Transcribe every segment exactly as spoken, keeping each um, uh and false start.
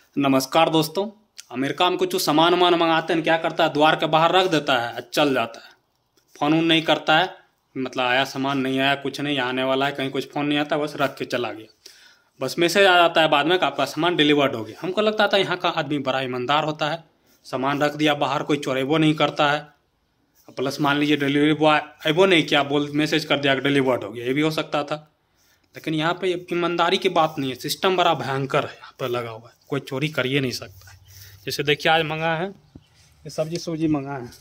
नमस्कार दोस्तों। अमेरिका में कुछ सामान वामान मंगाते हैं, क्या करता है द्वार के बाहर रख देता है और चल जाता है। फ़ोन वोन नहीं करता है, मतलब आया सामान नहीं आया, कुछ नहीं आने वाला है, कहीं कुछ फ़ोन नहीं आता, बस रख के चला गया। बस मैसेज आ जाता है बाद में कि आपका सामान डिलीवर्ड हो गया। हमको लगता था यहाँ का आदमी बड़ा ईमानदार होता है, सामान रख दिया बाहर, कोई चोरेबो नहीं करता है। प्लस मान लीजिए डिलीवरी बॉय अबो नहीं किया, बोल मैसेज कर दिया कि डिलीवर्ड हो गया, ये भी हो सकता था। लेकिन यहाँ पे ईमानदारी की बात नहीं है, सिस्टम बड़ा भयंकर है यहाँ पे लगा हुआ है, कोई चोरी कर ही नहीं सकता है। जैसे देखिए आज मंगा है, ये सब्जी सब्जी मंगा है,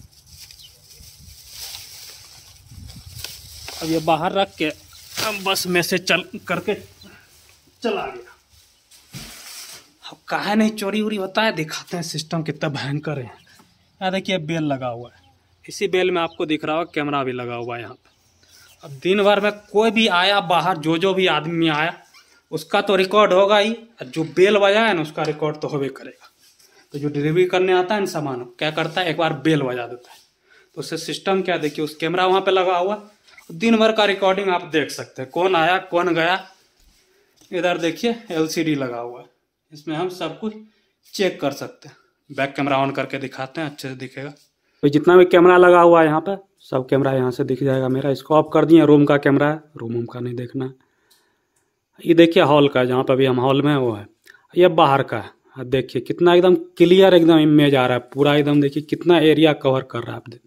अब ये बाहर रख के अब बस मैसेज चल करके चला गया। अब काहे नहीं चोरी उरी होता है, दिखाते हैं सिस्टम कितना भयंकर है। यहाँ देखिए बेल लगा हुआ है, इसी बेल में आपको दिख रहा होगा कैमरा भी लगा हुआ है यहाँ पे। अब दिन भर में कोई भी आया बाहर, जो जो भी आदमी आया उसका तो रिकॉर्ड होगा ही, जो बेल बजा है ना उसका रिकॉर्ड तो होबे करेगा। तो जो डिलीवरी करने आता है ना सामान, क्या करता है एक बार बेल बजा देता है, तो उससे सिस्टम क्या, देखिए उस कैमरा वहाँ पे लगा हुआ, दिन भर का रिकॉर्डिंग आप देख सकते हैं, कौन आया कौन गया। इधर देखिए एलसीडी लगा हुआ है, इसमें हम सब कुछ चेक कर सकते हैं। बैक कैमरा ऑन करके दिखाते हैं, अच्छे से दिखेगा। तो जितना भी कैमरा लगा हुआ है यहाँ पे सब कैमरा यहाँ से दिख जाएगा मेरा। इसको ऑफ कर दिए, रूम का कैमरा है, रूम रूम का नहीं देखना है। ये देखिए हॉल का, जहाँ पे भी हम हॉल में है वो है। ये बाहर का है, देखिए कितना एकदम क्लियर एकदम इमेज आ रहा है पूरा, एकदम देखिए कितना एरिया कवर कर रहा है आप।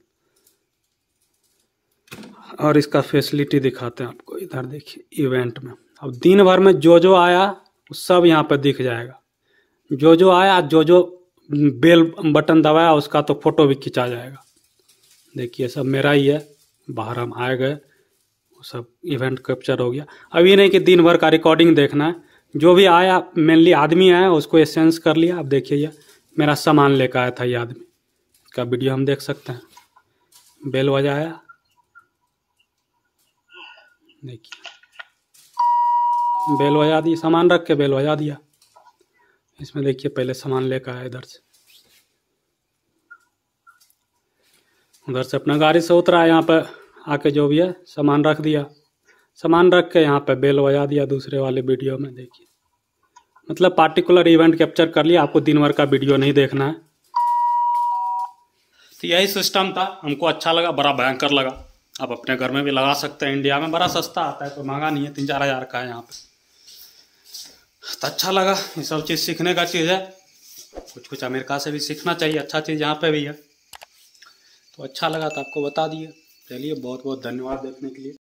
और इसका फैसिलिटी दिखाते हैं आपको, इधर देखिए इवेंट में। अब दिन भर में जो जो आया वो सब यहाँ पर दिख जाएगा, जो जो आया, जो जो बेल बटन दबाया उसका तो फोटो भी खिंचा जाएगा। देखिए सब मेरा ही है, बाहर हम आए गए सब इवेंट कैप्चर हो गया। अब ये नहीं कि दिन भर का रिकॉर्डिंग देखना है, जो भी आया मेनली आदमी आया उसको एसेंस कर लिया। अब देखिए ये मेरा सामान लेकर आया था ये आदमी, इसका वीडियो हम देख सकते हैं। बेल बजाया, देखिए बेल बजा दी, सामान रख के बेल बजा दिया। इसमें देखिए पहले सामान लेकर आया, इधर से उधर से अपना गाड़ी से उतरा, यहाँ पे आके जो भी है सामान रख दिया, सामान रख के यहाँ पे बेल बजा दिया। दूसरे वाले वीडियो में देखिए, मतलब पार्टिकुलर इवेंट कैप्चर कर लिया, आपको दिन भर का वीडियो नहीं देखना है। तो यही सिस्टम था, हमको अच्छा लगा, बड़ा भयंकर लगा। आप अपने घर में भी लगा सकते हैं, इंडिया में बड़ा सस्ता आता है, तो महंगा नहीं है, तीन चार हज़ार का है यहाँ पे। तो अच्छा लगा, ये सब चीज़ सीखने का चीज़ है, कुछ कुछ अमेरिका से भी सीखना चाहिए, अच्छा चीज़ यहाँ पे भी है। तो अच्छा लगा तो आपको बता दिए। चलिए बहुत बहुत धन्यवाद देखने के लिए।